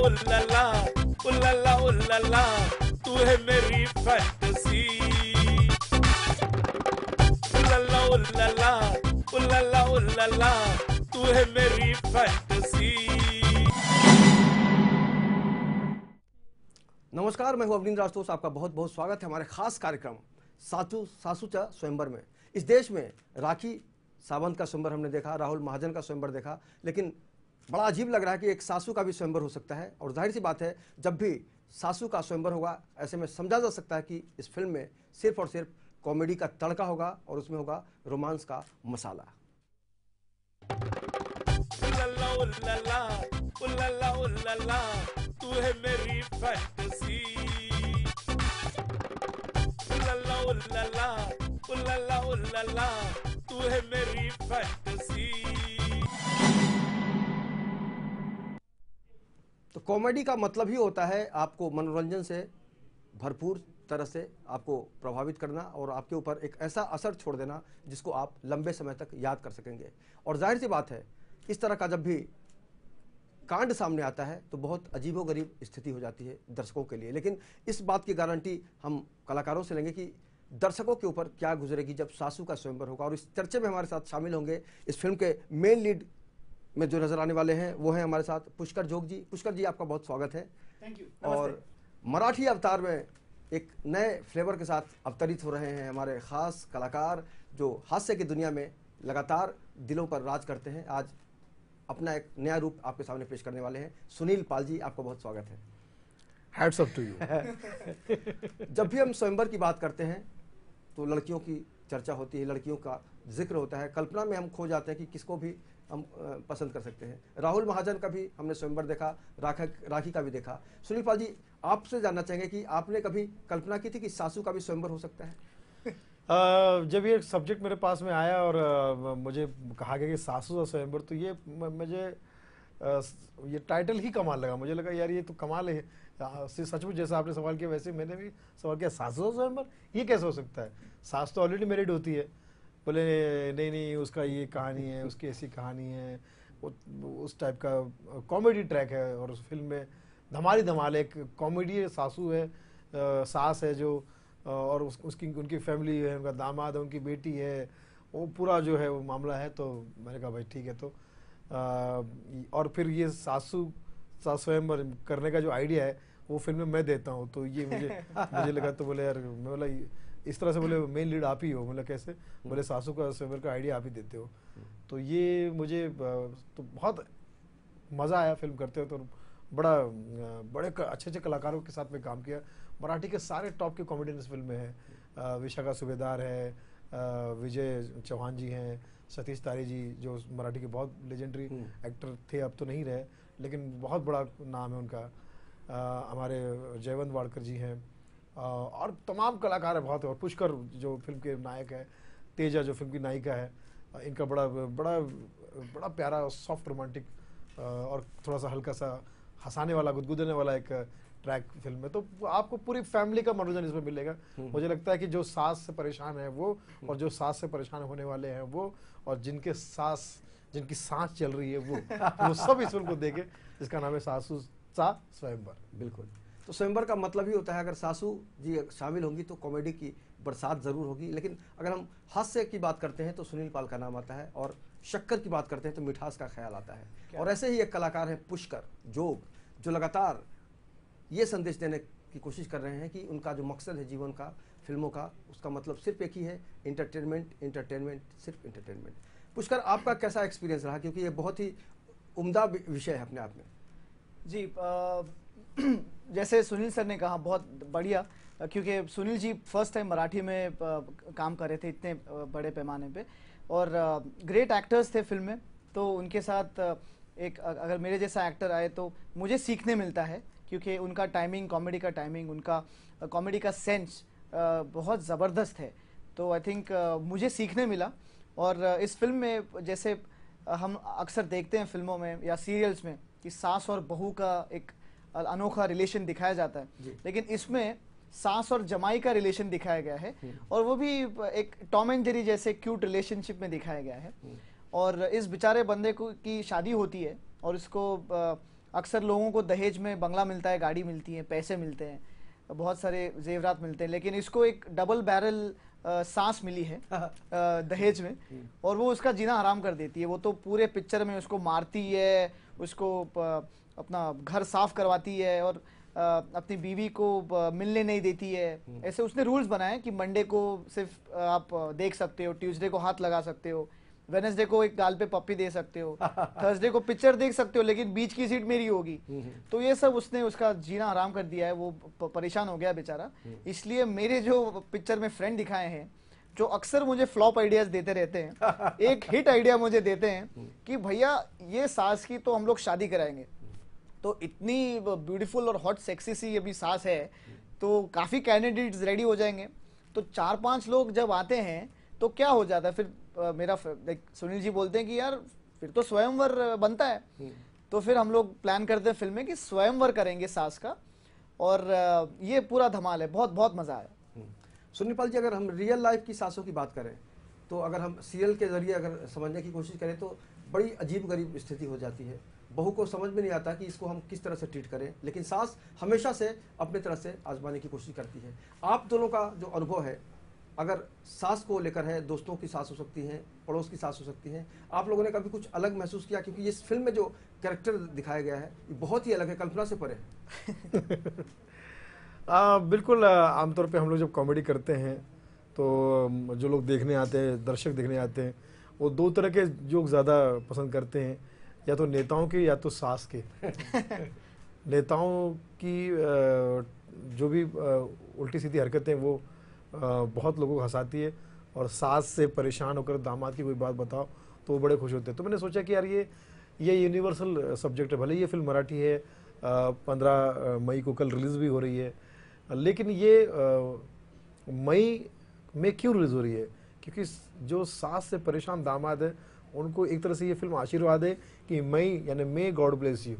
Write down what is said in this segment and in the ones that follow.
उल्लला उल्लला उल्लला तू है मेरी फैंटेसी। उल्लला उल्लला उल्लला उल्लला तू है मेरी फैंटेसी। नमस्कार, मैं हूं अवनींद्र राजतोष। आपका बहुत बहुत स्वागत है हमारे खास कार्यक्रम सासूचा स्वयंवर में। इस देश में राखी सावंत का स्वयंवर हमने देखा, राहुल महाजन का स्वयंवर देखा, लेकिन बड़ा अजीब लग रहा है कि एक सासू का भी स्वयंवर हो सकता है। और जाहिर सी बात है, जब भी सासू का स्वयंवर होगा, ऐसे में समझा जा सकता है कि इस फिल्म में सिर्फ और सिर्फ कॉमेडी का तड़का होगा और उसमें होगा रोमांस का मसाला। उल्लला उल्लला उल्लला उल्लला तू है मेरी फैंटेसी। उल्लला उल्लला उल्लला उल्लला तू है मेरी फैंटेसी। तो कॉमेडी का मतलब ही होता है आपको मनोरंजन से भरपूर तरह से आपको प्रभावित करना और आपके ऊपर एक ऐसा असर छोड़ देना जिसको आप लंबे समय तक याद कर सकेंगे। और जाहिर सी बात है, इस तरह का जब भी कांड सामने आता है तो बहुत अजीबोगरीब स्थिति हो जाती है दर्शकों के लिए। लेकिन इस बात की गारंटी हम कलाकारों से लेंगे कि दर्शकों के ऊपर क्या गुजरेगी जब सासू का स्वयंवर होगा। और इस चर्चे में हमारे साथ शामिल होंगे इस फिल्म के मेन लीड में जो नजर आने वाले हैं वो हैं हमारे साथ पुष्कर जोग जी। पुष्कर जी, आपका बहुत स्वागत है। Thank you. और मराठी अवतार में एक नए फ्लेवर के साथ अवतरित हो रहे हैं हमारे खास कलाकार जो हास्य की दुनिया में लगातार दिलों पर राज करते हैं। आज अपना एक नया रूप आपके सामने पेश करने वाले हैं सुनील पाल जी, आपका बहुत स्वागत है। Hats off to you. जब भी हम स्वयंवर की बात करते हैं तो लड़कियों की चर्चा होती है, लड़कियों का जिक्र होता है। कल्पना में हम खो जाते हैं कि किसको भी हम पसंद कर सकते हैं। राहुल महाजन का भी हमने स्वयंवर देखा, राखी का भी देखा। सुनील पाल जी, आपसे जानना चाहेंगे कि आपने कभी कल्पना की थी कि सासू का भी स्वयंवर हो सकता है? जब ये सब्जेक्ट मेरे पास में आया और मुझे कहा गया कि सासू का स्वयंवर, तो ये मुझे ये टाइटल ही कमाल लगा। मुझे लगा यार ये तो कमाल है। सचमुच जैसा आपने सवाल किया वैसे मैंने भी सवाल किया, सासू का स्वयंवर ये कैसे हो सकता है? सास तो ऑलरेडी मैरिड होती है। बोले नहीं नहीं, उसका ये कहानी है, उसकी ऐसी कहानी है। उस टाइप का कॉमेडी ट्रैक है और उस फिल्म में धमाली धमाल एक कॉमेडी सासू है, सास है जो, और उसकी उनकी फैमिली है, उनका दामाद है, उनकी बेटी है, वो पूरा जो है वो मामला है। तो मैंने कहा भाई ठीक है। तो और फिर ये सासू स्वयंवर करने का जो आइडिया है वो फिल्म में मैं देता हूँ। तो ये मुझे लगा, तो बोले यार, मैं बोला इस तरह से, बोले मेन लीड आप ही हो। मतलब कैसे? बोले सासू का स्वयंवर का आइडिया आप ही देते हो। तो ये मुझे तो बहुत मज़ा आया फिल्म करते हुए। तो बड़े अच्छे कलाकारों के साथ में काम किया। मराठी के सारे टॉप के कॉमेडियन इस फिल्म में हैं। विशाखा सुबेदार है, विजय चौहान जी हैं, सतीश तारे जी जो मराठी के बहुत लेजेंडरी एक्टर थे, अब तो नहीं रहे, लेकिन बहुत बड़ा नाम है उनका। हमारे जयवंत वाड़कर जी हैं और तमाम कलाकार है बहुत। और पुष्कर जो फिल्म के नायक है, तेजा जो फिल्म की नायिका है, इनका बड़ा बड़ा बड़ा प्यारा सॉफ्ट रोमांटिक और थोड़ा सा हल्का सा हंसाने वाला, गुदगुदाने वाला एक ट्रैक फिल्म में। तो आपको पूरी फैमिली का मनोरंजन इसमें मिलेगा। मुझे लगता है कि जो सास से परेशान है वो, और जो सास से परेशान होने वाले हैं वो, और जिनकी सांस चल रही है वो सब इस फिल्म को देखे, जिसका नाम है सासू सा स्वयंवर। बिल्कुल। तो स्वयंवर का मतलब ही होता है अगर सासू जी शामिल होंगी तो कॉमेडी की बरसात जरूर होगी। लेकिन अगर हम हास्य की बात करते हैं तो सुनील पाल का नाम आता है, और शक्कर की बात करते हैं तो मिठास का ख्याल आता है। और ऐसे ही एक कलाकार हैं पुष्कर जोग, जो लगातार ये संदेश देने की कोशिश कर रहे हैं कि उनका जो मकसद है जीवन का, फिल्मों का, उसका मतलब सिर्फ एक ही है, एंटरटेनमेंट, सिर्फ एंटरटेनमेंट। पुष्कर, आपका कैसा एक्सपीरियंस रहा? क्योंकि ये बहुत ही उम्दा विषय है अपने आप में। जी, जैसे सुनील सर ने कहा, बहुत बढ़िया, क्योंकि सुनील जी फर्स्ट टाइम मराठी में काम कर रहे थे इतने बड़े पैमाने पे, और ग्रेट एक्टर्स थे फिल्म में। तो उनके साथ एक अगर मेरे जैसा एक्टर आए तो मुझे सीखने मिलता है, क्योंकि उनका टाइमिंग, कॉमेडी का टाइमिंग, उनका कॉमेडी का सेंस बहुत ज़बरदस्त है। तो आई थिंक मुझे सीखने मिला। और इस फिल्म में जैसे हम अक्सर देखते हैं फिल्मों में या सीरियल्स में कि सास और बहू का एक अनोखा रिलेशन दिखाया जाता है, लेकिन इसमें सास और जमाई का रिलेशन दिखाया गया है, और वो भी एक टॉम एंड जेरी जैसे क्यूट रिलेशनशिप में दिखाया गया है। और इस बेचारे बंदे को की शादी होती है और इसको अक्सर लोगों को दहेज में बंगला मिलता है, गाड़ी मिलती है, पैसे मिलते हैं, बहुत सारे जेवरात मिलते हैं, लेकिन इसको एक डबल बैरल सांस मिली है दहेज में, और वो उसका जीना हराम कर देती है। वो तो पूरे पिक्चर में उसको मारती है, उसको अपना घर साफ करवाती है, और अपनी बीवी को मिलने नहीं देती है। ऐसे उसने रूल्स बनाए कि मंडे को सिर्फ आप देख सकते हो, ट्यूसडे को हाथ लगा सकते हो, वेडनेसडे को एक गाल पे पप्पी दे सकते हो, थर्सडे को पिक्चर देख सकते हो, लेकिन बीच की सीट मेरी होगी। तो ये सब उसने उसका जीना हराम कर दिया है। वो परेशान हो गया बेचारा। इसलिए मेरे जो पिक्चर में फ्रेंड दिखाए हैं, जो अक्सर मुझे फ्लॉप आइडियाज देते रहते हैं, एक हिट आइडिया मुझे देते हैं कि भैया ये सास की तो हम लोग शादी कराएंगे। तो इतनी ब्यूटीफुल और हॉट सेक्सी सी अभी सास है, तो काफी कैंडिडेट्स रेडी हो जाएंगे। तो 4-5 लोग जब आते हैं तो क्या हो जाता है फिर, मेरा सुनील जी बोलते हैं कि यार फिर तो स्वयंवर बनता है। तो फिर हम लोग प्लान करते हैं फिल्म में कि स्वयंवर करेंगे सास का, और ये पूरा धमाल है। बहुत बहुत मजा आया। सुनील पाल जी, अगर हम रियल लाइफ की सासों की बात करें, तो अगर हम सीरियल के जरिए अगर समझने की कोशिश करें तो बड़ी अजीब गरीब स्थिति हो जाती है। बहू को समझ में नहीं आता कि इसको हम किस तरह से ट्रीट करें, लेकिन सास हमेशा से अपने तरह से आजमाने की कोशिश करती है। आप दोनों का जो अनुभव है, अगर सास को लेकर है, दोस्तों की सास हो सकती हैं, पड़ोस की सास हो सकती हैं, आप लोगों ने कभी कुछ अलग महसूस किया? क्योंकि इस फिल्म में जो कैरेक्टर दिखाया गया है ये बहुत ही अलग है, कल्पना से परे है। बिल्कुल। आमतौर पे हम लोग जब कॉमेडी करते हैं तो जो लोग देखने आते हैं, दर्शक देखने आते हैं, वो 2 तरह के जोक ज़्यादा पसंद करते हैं, या तो नेताओं के या तो सास के। नेताओं की जो भी उल्टी सीधी हरकतें वो बहुत लोगों को हंसाती है, और सास से परेशान होकर दामाद की कोई बात बताओ तो वो बड़े खुश होते हैं। तो मैंने सोचा कि यार ये यूनिवर्सल सब्जेक्ट है। भले ये फिल्म मराठी है, 15 मई को कल रिलीज़ भी हो रही है, लेकिन ये मई में क्यों रिलीज़ हो रही है? क्योंकि जो सास से परेशान दामाद है उनको एक तरह से ये फिल्म आशीर्वाद है कि मई यानी मे गॉड ब्लेस यू,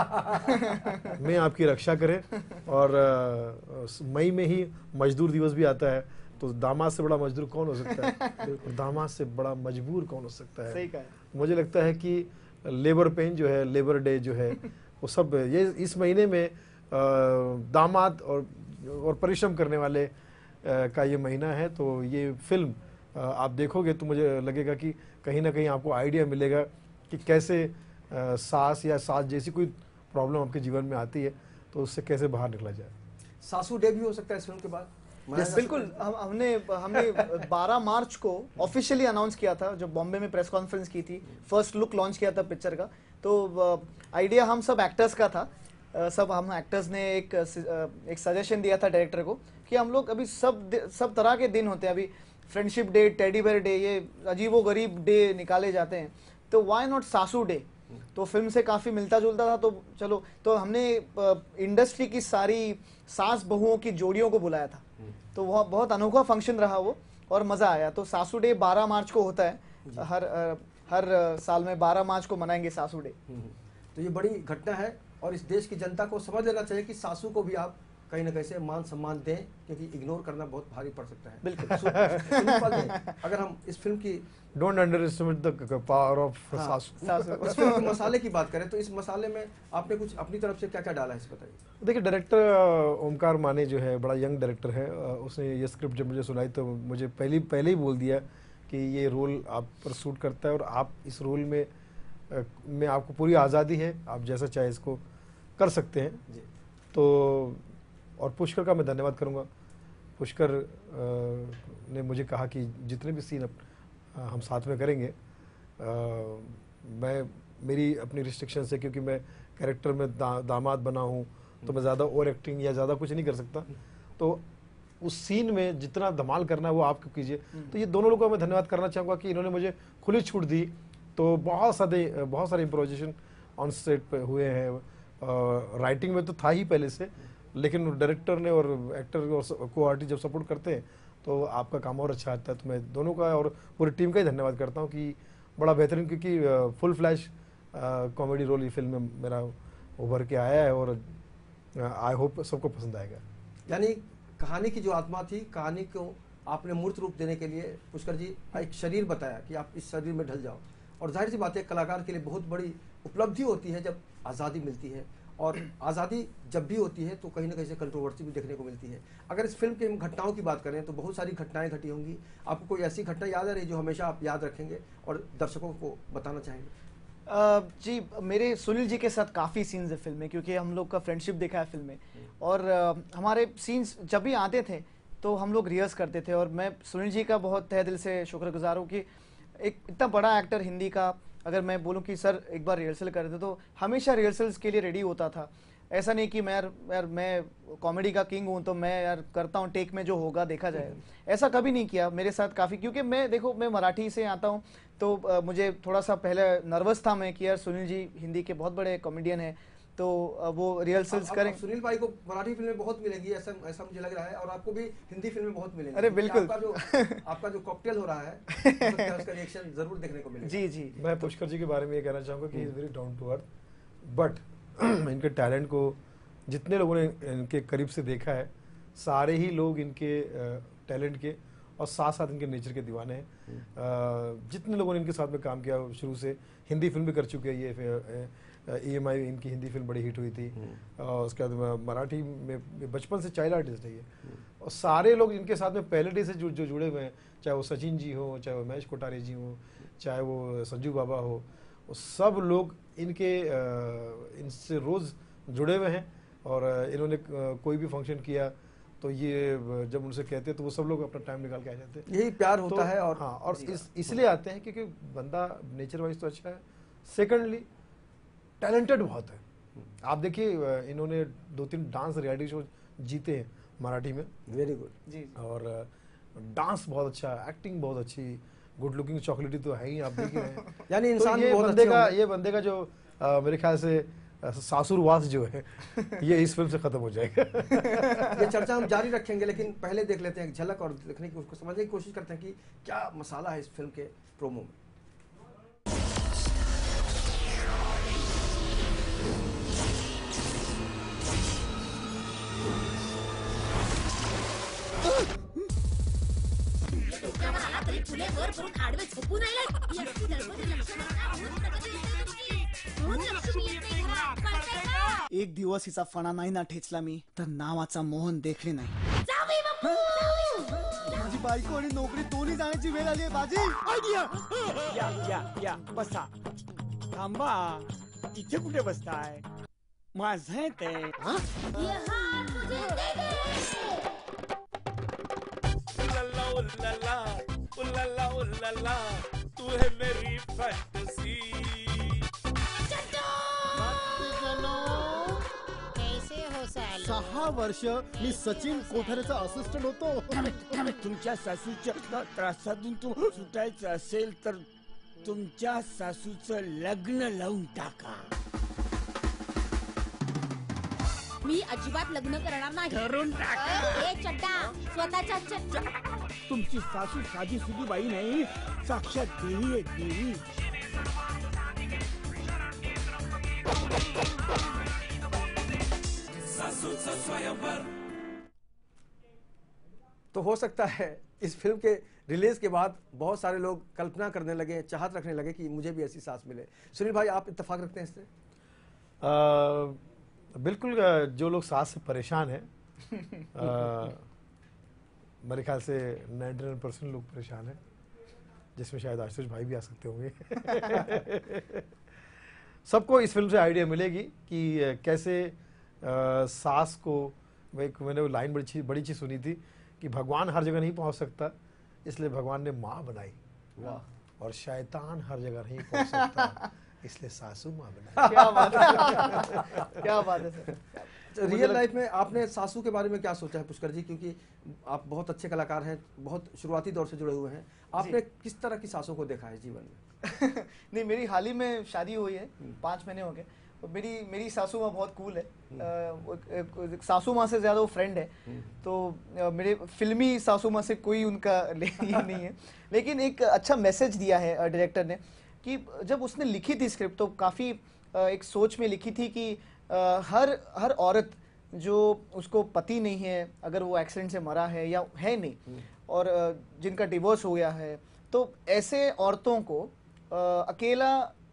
मैं आपकी रक्षा करे। और मई में ही मजदूर दिवस भी आता है, तो दामाद से बड़ा मजदूर कौन हो सकता है, और दामाद से बड़ा मजबूर कौन हो सकता है। सही कहा। मुझे लगता है कि लेबर पेन जो है, लेबर डे जो है, वो सब ये इस महीने में दामाद और परिश्रम करने वाले का ये महीना है। तो ये फिल्म आप देखोगे तो मुझे लगेगा कि कहीं ना कहीं आपको आइडिया मिलेगा कि कैसे सास या सास जैसी कोई प्रॉब्लम आपके जीवन में आती है तो उससे कैसे बाहर निकला जाए। सासू डे भी हो सकता है इस फिल्म के बाद। बिल्कुल। हमने 12 मार्च को ऑफिशियली अनाउंस किया था, जो बॉम्बे में प्रेस कॉन्फ्रेंस की थी, फर्स्ट लुक लॉन्च किया था पिक्चर का। तो आइडिया हम सब एक्टर्स का था। सब हम एक्टर्स ने एक सजेशन दिया था डायरेक्टर को कि हम लोग अभी सब तरह के दिन होते हैं, अभी friendship day, teddy bear day, ये अजीबो गरीब डे निकाले जाते हैं, तो वाई नॉट सासू डे। तो फिल्म से काफी मिलता जुलता था, तो चलो, तो हमने इंडस्ट्री की सारी सास बहुओं की जोड़ियों को बुलाया था। तो वह बहुत अनोखा फंक्शन रहा वो, और मजा आया। तो सासू डे 12 मार्च को होता है, हर साल में 12 मार्च को मनाएंगे सासू डे। तो ये बड़ी घटना है, और इस देश की जनता को समझ लेना चाहिए कि सासू को भी आप कहीं ना कहीं से मान सम्मान दें, क्योंकि इग्नोर करना बहुत भारी पड़ सकता है। बिल्कुल। अगर हम इस फिल्म की don't underestimate the power of सासू। इस फिल्म के मसाले की बात करें तो इस मसाले में आपने कुछ अपनी तरफ से क्या क्या डाला है, इस बताइए। देखिए, डायरेक्टर ओमकार माने जो है, बड़ा यंग डायरेक्टर है। उसने ये स्क्रिप्ट जब मुझे सुनाई तो मुझे पहले ही बोल दिया कि ये रोल आप पर सूट करता है, और आप इस रोल में आपको पूरी आज़ादी है, आप जैसा चाहे इसको कर सकते हैं जी। तो और पुष्कर का मैं धन्यवाद करूंगा। पुष्कर ने मुझे कहा कि जितने भी सीन हम साथ में करेंगे, मेरी अपनी रिस्ट्रिक्शन से, क्योंकि मैं कैरेक्टर में दामाद बना हूँ, तो मैं ज़्यादा ओवर एक्टिंग या ज़्यादा कुछ नहीं कर सकता। तो उस सीन में जितना धमाल करना है वो आप कीजिए। तो ये दोनों लोगों को मैं धन्यवाद करना चाहूँगा कि इन्होंने मुझे खुली छूट दी। तो बहुत सारे इम्प्रोवाइजेशन ऑन सेट पे हुए हैं। राइटिंग में तो था ही पहले से, लेकिन डायरेक्टर ने और एक्टर और को आर्टिस्ट जब सपोर्ट करते हैं तो आपका काम और अच्छा आता है। तो मैं दोनों का और पूरी टीम का ही धन्यवाद करता हूँ कि बड़ा बेहतरीन, क्योंकि फुल फ्लैश कॉमेडी रोल ये फिल्म में मेरा उभर के आया है, और आई होप सबको पसंद आएगा। यानी कहानी की जो आत्मा थी, कहानी को आपने मूर्त रूप देने के लिए पुष्कर जी एक शरीर बताया कि आप इस शरीर में ढल जाओ, और जाहिर सी बात है कलाकार के लिए बहुत बड़ी उपलब्धि होती है जब आज़ादी मिलती है, और आज़ादी जब भी होती है तो कहीं ना कहीं से कंट्रोवर्सी भी देखने को मिलती है। अगर इस फिल्म की हम घटनाओं की बात करें तो बहुत सारी घटनाएं घटी होंगी, आपको कोई ऐसी घटना याद आ रही जो हमेशा आप याद रखेंगे और दर्शकों को बताना चाहेंगे? जी, मेरे सुनील जी के साथ काफ़ी सीन्स है फिल्म में, क्योंकि हम लोग का फ्रेंडशिप देखा है फिल्म में, और हमारे सीन्स जब भी आते थे तो हम लोग रिहर्स करते थे, और मैं सुनील जी का बहुत तहे दिल से शुक्रगुजार हूँ कि एक इतना बड़ा एक्टर हिंदी का, अगर मैं बोलूं कि सर एक बार रिहर्सल कर दे तो हमेशा रिहर्सल्स के लिए रेडी होता था। ऐसा नहीं कि मैं यार मैं कॉमेडी का किंग हूं तो मैं यार करता हूं टेक में जो होगा देखा जाएगा, ऐसा कभी नहीं किया मेरे साथ काफ़ी। क्योंकि मैं देखो मैं मराठी से आता हूं तो मुझे थोड़ा सा पहले नर्वस था मैं कि यार सुनील जी हिंदी के बहुत बड़े कॉमेडियन हैं, तो वो रिहर्सल्स करें। सुनील भाई को मराठी फिल्में बहुत मिलेंगी, ऐसा ऐसा मुझे लग रहा है, और आपको भी हिंदी फिल्में बहुत मिलेंगी। अरे बिल्कुल, आपका जो कॉकटेल हो रहा है उसका रिएक्शन जरूर देखने को मिलेगा। जी जी। मैं पुष्कर जी के बारे में ये कहना चाहूँगा कि is very down to earth, but इनके टैलेंट को जितने लोगों ने इनके करीब से देखा है, सारे ही लोग इनके टैलेंट के और साथ साथ इनके नेचर के दीवाने हैं। जितने लोगों ने इनके साथ में काम किया शुरू से, हिंदी फिल्म भी कर चुके हैं, ये EMI इनकी हिंदी फिल्म बड़ी हिट हुई थी, और उसके बाद मराठी में बचपन से चाइल्ड आर्टिस्ट है ये, और सारे लोग इनके साथ में पहले डे से जो जुड़े हुए हैं, चाहे वो सचिन जी हो, चाहे वो महेश कोठारे जी हो, चाहे वो संजू बाबा हो, वो सब लोग इनसे रोज़ जुड़े हुए हैं। और इन्होंने कोई भी फंक्शन किया तो ये जब उनसे कहते हैं तो वो सब लोग अपना टाइम निकाल के आ जाते हैं। यही प्यार होता है। और हाँ, और इसलिए आते हैं क्योंकि बंदा नेचर वाइज तो अच्छा है, सेकंडली टैलेंटेड बहुत है। आप देखिए इन्होंने 2-3 डांस रियलिटी शो जीते हैं मराठी में, वेरी गुड जी। और डांस बहुत अच्छा, एक्टिंग बहुत अच्छी, गुड लुकिंग चॉकलेटी तो है ही, आप देख रहे हैं। यानी तो इंसान ये बहुत बंदे अच्छे का होंगे। ये बंदे का जो मेरे ख्याल से सासुरवास जो है ये इस फिल्म से खत्म हो जाएगा। ये चर्चा हम जारी रखेंगे, लेकिन पहले देख लेते हैं एक झलक और देखने की, उसको समझने की कोशिश करते हैं कि क्या मसाला है इस फिल्म के प्रोमो में। एक दिवस हिचा फणा नाही ना ठेचला मी तर नावाचा मोहन देखले नाही। माझी बायको आणि नोकरी दोन्ही जाण्याची वेळ आली आहे बाजी। या या या बसा, थांबा, इथे कुठे बसताय? माझं आहे ते। उल्ला उल्ला उल्ला उल्ला, तू है मेरी फैंटेसी। कैसे हो साले? 6 वर्ष मी सचिन कोठारेचा असिस्टंट होतो। तुमच्या सासूच्या त्रासातून तू सुटायचं असेल तर तुमच्या सासूचं लग्न लावून टाका। मी अजिबात लग्न करणार नाही। ठरून टाका। ए चड्डा, स्वतःच्या तुमची सासू साधी सुधी बाई नाही, साक्षात देवी आहे, देवी। तो हो सकता है इस फिल्म के रिलीज के बाद बहुत सारे लोग कल्पना करने लगे, चाहत रखने लगे कि मुझे भी ऐसी सास मिले। सुनील भाई, आप इत्तेफाक रखते हैं इससे? बिल्कुल, जो लोग सास से परेशान हैं, मेरे ख्याल से 99% लोग परेशान हैं, जिसमें शायद आशुतोष भाई भी आ सकते होंगे। सबको इस फिल्म से आइडिया मिलेगी कि कैसे सास को, मैंने वो लाइन बड़ी चीज सुनी थी कि भगवान हर जगह नहीं पहुंच सकता, इसलिए भगवान ने माँ बनाई, और शैतान हर जगह नहीं पहुंच सकता, इसलिए सासू माँ बनाई। क्या बात है, क्या बात है सर। रियल लाइफ में आपने सासू के बारे में क्या सोचा है पुष्कर जी? क्योंकि आप बहुत अच्छे कलाकार हैं, बहुत शुरुआती दौर से जुड़े हुए हैं, आपने किस तरह की सासों को देखा है जीवन में? नहीं, मेरी हाल ही में शादी हुई है, 5 महीने हो गए। मेरी सासू माँ बहुत कूल है। सासू माँ से ज़्यादा वो फ्रेंड है, तो मेरे फिल्मी सासू माँ से कोई उनका ये नहीं है। लेकिन एक अच्छा मैसेज दिया है डायरेक्टर ने कि जब उसने लिखी थी स्क्रिप्ट तो काफ़ी एक सोच में लिखी थी कि हर औरत जो उसको पति नहीं है, अगर वो एक्सीडेंट से मरा है या है नहीं, और जिनका डिवोर्स हो गया है, तो ऐसे औरतों को अकेला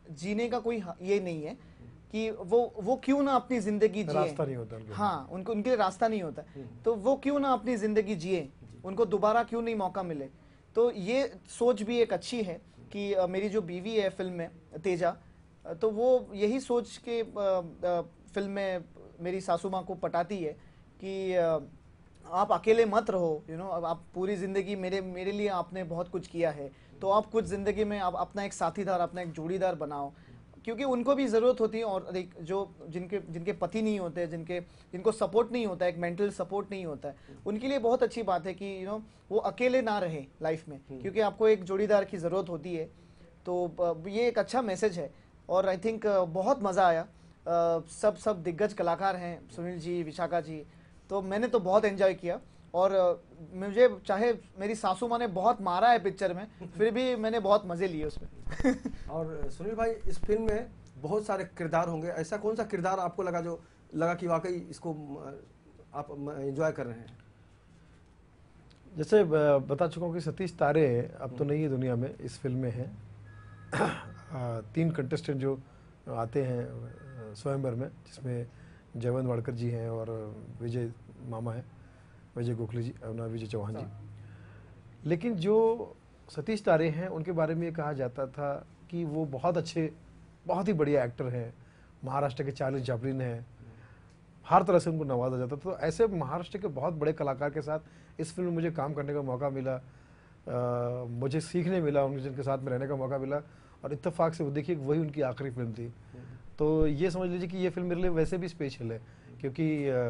जीने का कोई ये नहीं है कि वो क्यों ना अपनी जिंदगी जिए। रास्ता नहीं होता उनके। हाँ, उनके लिए रास्ता नहीं होता, तो वो क्यों ना अपनी जिंदगी जिए, उनको दोबारा क्यों नहीं मौका मिले। तो ये सोच भी एक अच्छी है कि मेरी जो बीवी है फिल्म में तेजा, तो वो यही सोच के फिल्म में मेरी सासू माँ को पटाती है कि आप अकेले मत रहो, आप पूरी जिंदगी मेरे लिए आपने बहुत कुछ किया है, तो आप कुछ जिंदगी में आप अपना एक साथीदार, अपना एक जोड़ीदार बनाओ, क्योंकि उनको भी जरूरत होती है। और जो जिनके पति नहीं होते, जिनको सपोर्ट नहीं होता, एक मेंटल सपोर्ट नहीं होता है, उनके लिए बहुत अच्छी बात है कि वो अकेले ना रहे लाइफ में, क्योंकि आपको एक जोड़ीदार की जरूरत होती है। तो ये एक अच्छा मैसेज है और आई थिंक बहुत मजा आया। सब दिग्गज कलाकार हैं, सुनील जी, विशाखा जी, तो मैंने तो बहुत एंजॉय किया। और मुझे चाहे मेरी सासू माँ ने बहुत मारा है पिक्चर में, फिर भी मैंने बहुत मजे लिए उसमें। और सुनील भाई, इस फिल्म में बहुत सारे किरदार होंगे, ऐसा कौन सा किरदार आपको लगा कि वाकई इसको आप एंजॉय कर रहे हैं? जैसे बता चुका हूँ कि सतीश तारे अब तो नहीं है दुनिया में, इस फिल्म में है। 3 कंटेस्टेंट जो आते हैं स्वयंवर में, जिसमें जयवंत वाड़कर जी हैं और विजय मामा है, विजय गोखले जी और विजय चौहान जी। लेकिन जो सतीश तारे हैं उनके बारे में ये कहा जाता था कि वो बहुत अच्छे, बहुत ही बढ़िया एक्टर हैं, महाराष्ट्र के चार्ली चैपलिन हैं, हर तरह से उनको नवाजा जाता था। तो ऐसे महाराष्ट्र के बहुत बड़े कलाकार के साथ इस फिल्म में मुझे काम करने का मौका मिला, मुझे सीखने मिला, उनके जिनके साथ में रहने का मौका मिला। और इत्तेफाक से वो देखिए वही उनकी आखिरी फिल्म थी। तो ये समझ लीजिए कि ये फिल्म मेरे लिए वैसे भी स्पेशल है, क्योंकि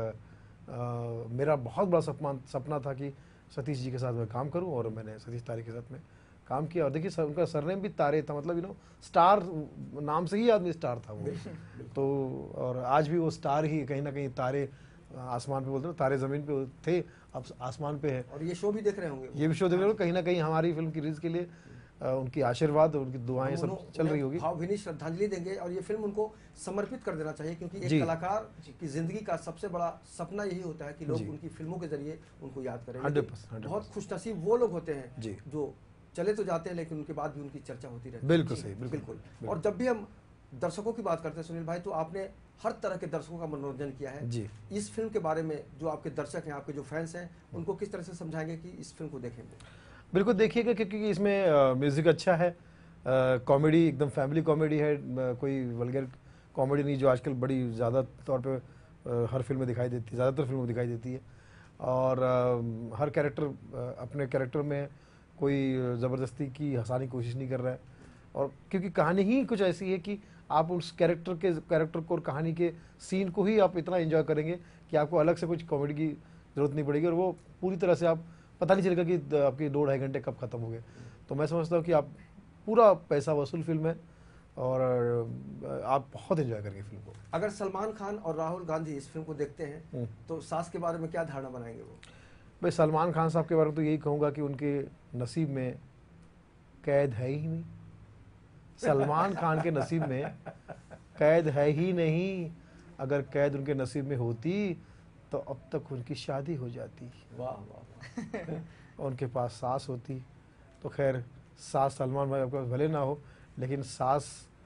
मेरा बहुत बड़ा सपना था कि सतीश जी के साथ मैं काम करूं, और मैंने सतीश तारे के साथ में काम किया। और देखिए उनका सरनेम भी तारे था, मतलब स्टार नाम से ही आदमी स्टार था वो। तो और आज भी वो स्टार ही, कहीं ना कहीं तारे आसमान पे बोलते हैं, तारे जमीन पे थे, अब आसमान पे है। और ये शो भी देख रहे होंगे? ये भी शो देख रहे हो, कहीं ना कहीं हमारी फिल्म की रिलीज के लिए उनकी आशीर्वाद और उनकी दुआएं सब चल रही होगी। भावभीनी श्रद्धांजलि देंगे और ये फिल्म उनको समर्पित कर देना चाहिए, क्योंकि एक कलाकार की जिंदगी का सबसे बड़ा सपना यही होता है कि लोग उनकी फिल्मों के जरिए उनको याद करें। 100%। बहुत खुशनसीब वो लोग होते हैं जो चले तो जाते हैं, लेकिन उनके बाद भी उनकी चर्चा होती रहती है। बिल्कुल सही, बिल्कुल। और जब भी हम दर्शकों की बात करते हैं सुनील भाई, तो आपने हर तरह के दर्शकों का मनोरंजन किया है जी। इस फिल्म के बारे में जो आपके दर्शक हैं, आपके जो फैंस हैं, उनको किस तरह से समझाएंगे कि इस फिल्म को देखेंगे? बिल्कुल देखिएगा, क्योंकि इसमें म्यूजिक अच्छा है, कॉमेडी एकदम फैमिली कॉमेडी है, कोई वल्गर कॉमेडी नहीं जो आजकल बड़ी ज़्यादा तौर पे हर फिल्म में दिखाई देती है, ज़्यादातर फिल्मों में दिखाई देती है। और हर कैरेक्टर अपने कैरेक्टर में कोई ज़बरदस्ती की हंसाने की कोशिश नहीं कर रहा है। और क्योंकि कहानी ही कुछ ऐसी है कि आप उस कैरेक्टर को और कहानी के सीन को ही आप इतना एंजॉय करेंगे कि आपको अलग से कुछ कॉमेडी की ज़रूरत नहीं पड़ेगी, और वो पूरी तरह से आप पता नहीं चलेगा कि आपके 2-2.5 घंटे कब खत्म हो गए। तो मैं समझता हूँ कि आप पूरा पैसा वसूल फिल्म है और आप बहुत एंजॉय करेंगे फिल्म को। अगर सलमान खान और राहुल गांधी इस फिल्म को देखते हैं तो सास के बारे में क्या धारणा बनाएंगे वो? भाई सलमान खान साहब के बारे में तो यही कहूँगा कि उनके नसीब में कैद है ही नहीं। सलमान खान के नसीब में कैद है ही नहीं। अगर कैद उनके नसीब में होती तो अब तक उनकी शादी हो जाती। वाह वाह। और उनके पास सास होती। तो खैर सास सलमान भाई आपका भले ना हो, लेकिन सास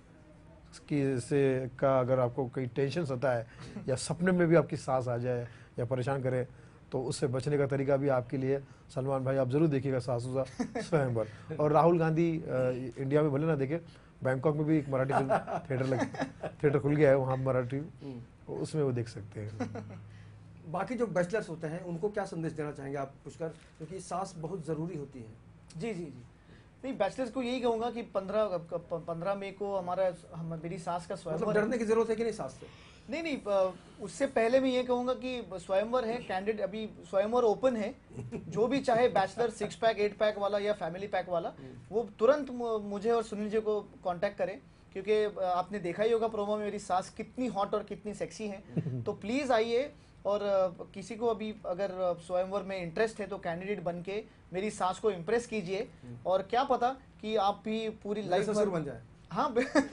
की से का अगर आपको कहीं टेंशन होता है या सपने में भी आपकी सास आ जाए या परेशान करे, तो उससे बचने का तरीका भी आपके लिए सलमान भाई आप जरूर देखिएगा सासूसा स्वयंवर। और राहुल गांधी इंडिया में भले ना देखे, बैंकॉक में भी एक मराठी फिल्म थिएटर खुल गया है वहाँ मराठी, उसमें वो देख सकते हैं। बाकी जो बैचलर्स होते हैं उनको क्या संदेश देना चाहेंगे आप पुष्कर, क्योंकि सास बहुत जरूरी होती है? जी जी जी, नहीं बैचलर्स को यही कहूंगा कि 15 मई को मेरी सास का स्वयंवर। मतलब डरने की जरूरत है कि नहीं सास से? नहीं, उससे पहले मैं ये कहूंगा कि स्वयंवर है, कैंडिडेट अभी स्वयंवर ओपन है। जो भी चाहे बैचलर 6 पैक 8 पैक वाला या फैमिली पैक वाला, वो तुरंत मुझे और सुनील जी को कांटेक्ट करें, क्योंकि आपने देखा ही होगा प्रोमो में मेरी सास कितनी हॉट और कितनी सेक्सी है। तो प्लीज आइए, और किसी को अभी अगर स्वयंवर में इंटरेस्ट है तो कैंडिडेट बन के मेरी सास को इम्प्रेस कीजिए, और क्या पता कि आप भी पूरी लाइफ बन जाए। हाँ।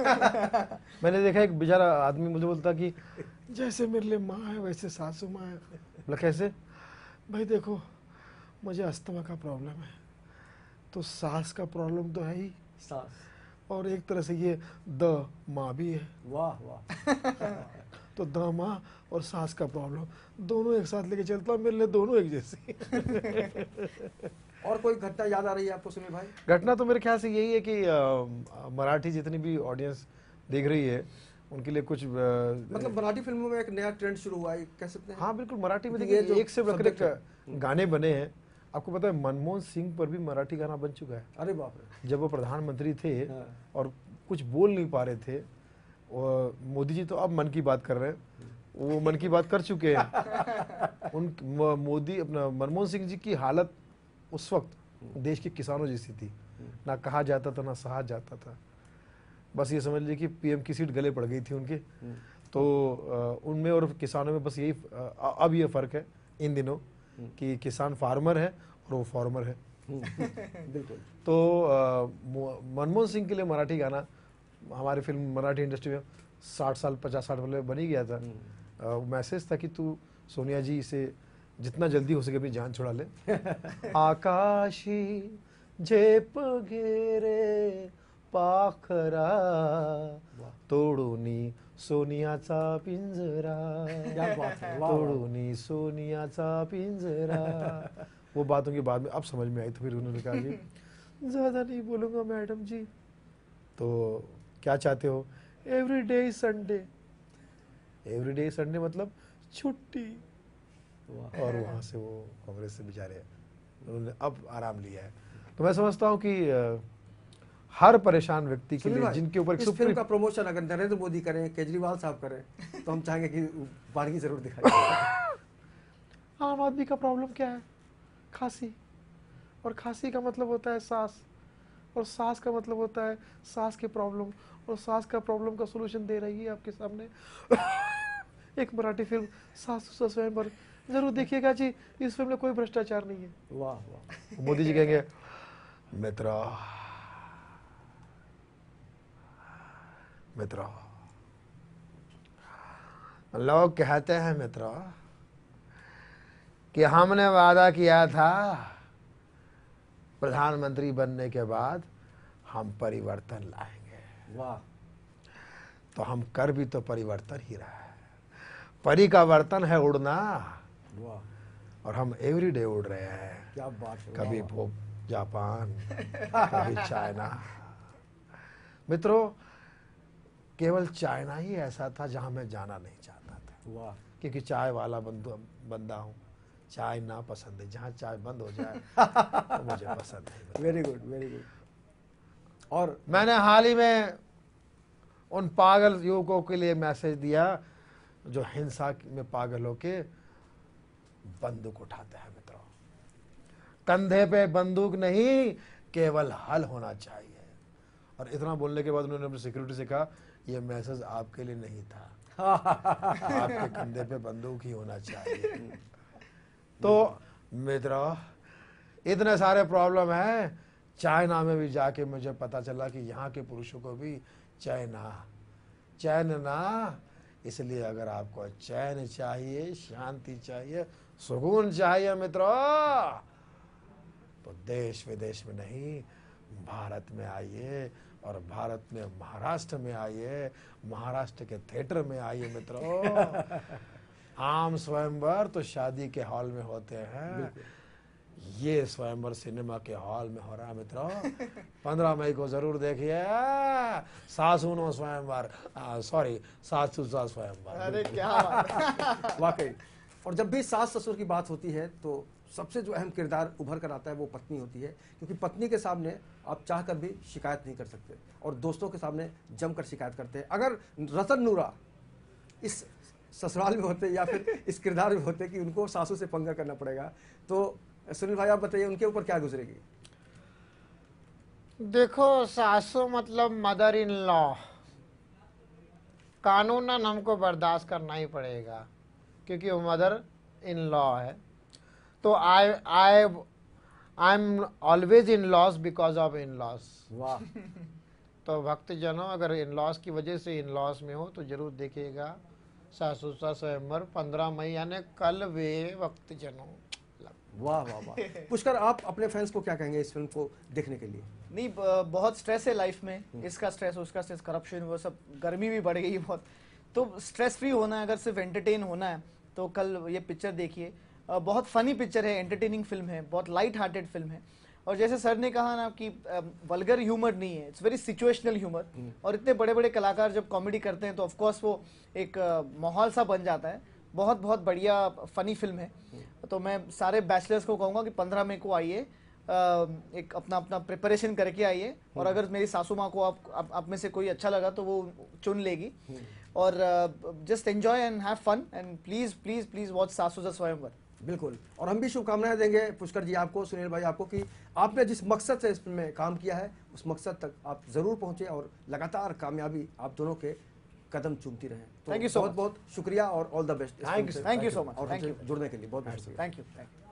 मैंने देखा एक बेचारा आदमी मुझे बोलता कि जैसे मेरे लिए माँ है वैसे सासू माँ है। बोला कैसे? भाई देखो मुझे अस्थमा का प्रॉब्लम है, तो सास का प्रॉब्लम तो है ही, सास और एक तरह से ये द माँ भी है। वाह वाह। तो द माँ और सास का प्रॉब्लम दोनों एक साथ लेके चलता हूँ, मेरे लिए दोनों एक जैसी। और कोई घटना याद आ रही है आपको सुनील भाई? घटना तो मेरे ख्याल से यही है कि मराठी जितनी भी ऑडियंस देख रही है उनके लिए कुछ मतलब मराठी फिल्मों में एक नया ट्रेंड शुरू हुआ है, कह सकते हैं। हाँ बिल्कुल, मराठी में ये देखिए जो एक से बढ़कर subject है। एक गाने बने हैं। आपको पता है मनमोहन सिंह पर भी मराठी गाना बन चुका है। अरे बाप रे। जब वो प्रधानमंत्री थे हाँ। और कुछ बोल नहीं पा रहे थे, और मोदी जी तो अब मन की बात कर रहे हैं, वो मन की बात कर चुके हैं। उन मोदी अपना मनमोहन सिंह जी की हालत उस वक्त देश के किसानों जैसी थी, ना कहा जाता था ना सहा जाता था। बस ये समझ लीजिए कि पीएम की सीट गले पड़ गई थी उनके। तो उनमें और किसानों में बस यही अब ये फर्क है इन दिनों कि किसान फार्मर है और वो फॉर्मर है। बिल्कुल। तो मनमोहन सिंह के लिए मराठी गाना हमारी फिल्म मराठी इंडस्ट्री में 60 साल 50 साल पहले बन ही गया था। मैसेज था कि तू सोनिया जी से जितना जल्दी हो सके अपनी जान छुड़ा ले। आकाशी झेप घेरे पाखरा तोडूनी सोनियाचा पिंजरा, क्या बात है, वाह, वाह। तोडूनी सोनियाचा पिंजरा। वो बातों की बाद में अब समझ में आई, तो फिर उन्होंने कहा कि ज्यादा नहीं बोलूंगा मैडम जी। तो क्या चाहते हो? Every day is Sunday. Every day Sunday मतलब छुट्टी। और वहां से वो कांग्रेस से बेचारे उन्होंने अब आराम लिया है। तो मैं समझता हूँ कि हर परेशान व्यक्ति के सुनील लिए भाई, जिनके ऊपर इस फिल्म का प्रमोशन अगर नरेंद्र मोदी करें, केजरीवाल साहब करें, तो हम चाहेंगे कि बानगी जरूर दिखाई। आम आदमी का प्रॉब्लम क्या है? खांसी। और खांसी का मतलब होता है सांस, और सांस का मतलब होता है सांस के प्रॉब्लम, और सांस का प्रॉब्लम का सोल्यूशन दे रही है आपके सामने एक मराठी फिल्म सासू स्वयंवर। जरूर देखिएगा जी, इस फिल्म में कोई भ्रष्टाचार नहीं है। वाह वाह। मोदी जी कहेंगे मित्रों लोग कहते हैं मित्रों कि हमने वादा किया था प्रधानमंत्री बनने के बाद हम परिवर्तन लाएंगे। वाह। तो हम कर भी तो परिवर्तन ही रहा है। परी का वर्तन है उड़ना, वाह। और हम एवरीडे उड़ रहे हैं। क्या बात है। कभी वाह, वो जापान, कभी चाइना। मित्रों, केवल चाइना ही ऐसा था जहां मैं जाना नहीं चाहता था, वाह। क्योंकि चाय वाला बंदा हूं। चाय ना पसंद है, जहां चाय बंद हो जाए तो मुझे पसंद है। Very good, very good. और मैंने हाल ही में उन पागल युवकों के लिए मैसेज दिया जो हिंसा में पागल होके बंदूक उठाते हैं। मित्रों, कंधे पे बंदूक नहीं, केवल हल होना चाहिए। और इतना बोलने के बाद उन्होंने अपनी सिक्योरिटी से कहा, यह मैसेज आपके लिए नहीं था, आपके कंधे पे बंदूक ही होना चाहिए। तो मित्रों, इतने सारे प्रॉब्लम है। चाइना में भी जाके मुझे पता चला कि यहाँ के पुरुषों को भी चैन ना। इसलिए अगर आपको चैन चाहिए, शांति चाहिए, सुकून चाहिए मित्रों, तो देश विदेश में नहीं, भारत में आइए। और भारत में महाराष्ट्र में आइए, महाराष्ट्र के थिएटर में आइए मित्रों। आम स्वयंवर तो शादी के हॉल में होते हैं, ये स्वयंवर सिनेमा के हॉल में हो रहा है मित्रों। 15 मई को जरूर देखिए सासुनो स्वयंवर, सॉरी सासू सा स्वयंवर। अरे क्या बात। वाकई। और जब भी सास ससुर की बात होती है तो सबसे जो अहम किरदार उभर कर आता है वो पत्नी होती है, क्योंकि पत्नी के सामने आप चाहकर भी शिकायत नहीं कर सकते, और दोस्तों के सामने जमकर शिकायत करते हैं। अगर रतन नूरा इस ससुराल में होते या फिर इस किरदार में होते कि उनको सासू से पंगा करना पड़ेगा, तो सुनील भाई आप बताइए उनके ऊपर क्या गुजरेगी? देखो, सासू मतलब मदर इन लॉ। कानूनन हमको बर्दाश्त करना ही पड़ेगा क्योंकि वो मदर इन लॉ है। तो I am always in laws because of in laws. वाह। तो भक्तजनों, अगर इन लॉस की वजह से इन लॉस में हो तो जरूर देखिएगा सासू सा स्वयंवर 15 मई यानी कल वे। भक्तजनों, वाह वाह वाह। पुष्कर, आप अपने फैंस को क्या कहेंगे इस फिल्म को देखने के लिए? नहीं, बहुत स्ट्रेस है लाइफ में, इसका स्ट्रेस, उसका स्ट्रेस, करप्शन, वो सब, गर्मी भी बढ़ गई है बहुत, तो स्ट्रेस फ्री होना है, अगर सिर्फ एंटरटेन होना है तो कल ये पिक्चर देखिए। बहुत फनी पिक्चर है, एंटरटेनिंग फिल्म है, बहुत लाइट हार्टेड फिल्म है, और जैसे सर ने कहा ना कि वल्गर ह्यूमर नहीं है, इट्स वेरी सिचुएशनल ह्यूमर, और इतने बड़े बड़े कलाकार जब कॉमेडी करते हैं तो ऑफ कोर्स वो एक माहौल सा बन जाता है। बहुत बहुत बढ़िया फनी फिल्म है। तो मैं सारे बैचलर्स को कहूँगा कि 15 मई को आइए, एक अपना अपना प्रिपरेशन करके आइए, और अगर मेरी सासू माँ को आप में से कोई अच्छा लगा तो वो चुन लेगी, और just enjoy and have fun, and please please please watch Sasu Sa स्वयंवर। बिल्कुल, और हम भी शुभकामनाएं देंगे पुष्कर जी आपको, सुनील भाई आपको, कि आपने जिस मकसद से इस फिल्म में काम किया है उस मकसद तक आप जरूर पहुंचे और लगातार कामयाबी आप दोनों के कदम चूमती रहें। तो Thank you so बहुत बहुत शुक्रिया और all the best. Thank you so much. और Thank हमसे you. जुड़ने के लिए बहुत बहुत शुक्रिया। Thank you.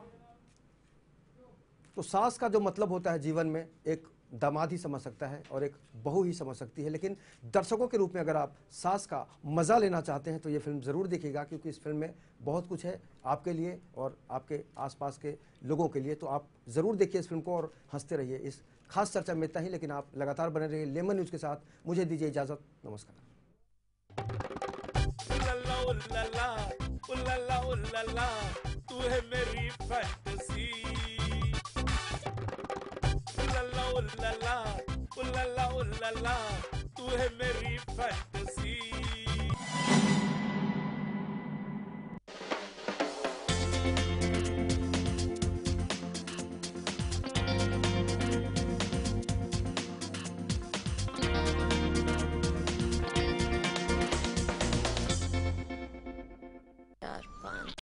तो सास का जो मतलब होता है जीवन में, एक दामाद ही समझ सकता है और एक बहू ही समझ सकती है, लेकिन दर्शकों के रूप में अगर आप सास का मज़ा लेना चाहते हैं तो ये फिल्म ज़रूर देखिएगा, क्योंकि इस फिल्म में बहुत कुछ है आपके लिए और आपके आसपास के लोगों के लिए। तो आप ज़रूर देखिए इस फिल्म को और हंसते रहिए। इस खास चर्चा में इतना ही, लेकिन आप लगातार बने रहिए लेमन न्यूज़ के साथ। मुझे दीजिए इजाज़त, नमस्कार। उल्ला उल्ला तू है मेरी फैंटेसी। उल्ला उल्ला तू है मेरी फैंटेसी।